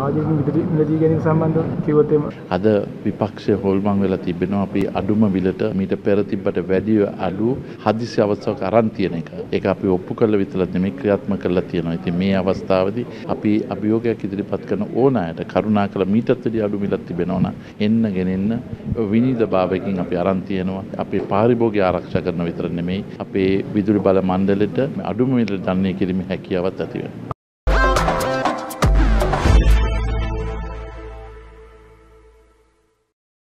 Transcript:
රාජ්‍යකින් මිලදී ගැනීම සම්බන්ධව කිව්වොත් එම අද විපක්ෂය හොල්මන් වෙලා තිබෙනවා අපි අඩුම විලට මීට පෙර තිබ්බට වැඩි අඩු හදිසි අවස්ථාවක අරන් තියෙන එක. ඒක අපි ඔප්පු කරලා විතරක් නෙමෙයි ක්‍රියාත්මක කරලා තියෙනවා. ඉතින් මේ අවස්ථාවේදී අපි අභියෝගයක් ඉදිරිපත් කරන ඕන අයට කරුණාකර මීටත් වැඩි අඩු මිලක් තිබෙනවා නම් එන්න ගෙනෙන්න විනීතභාවයකින් අපි අරන් තියෙනවා. අපේ පාරිභෝගික ආරක්ෂා කරන විතර නෙමෙයි අපේ විදුලි බල මණ්ඩලෙට අඩුම මිලට දන්නේ කිරීමේ හැකියාවත් ඇති වෙනවා.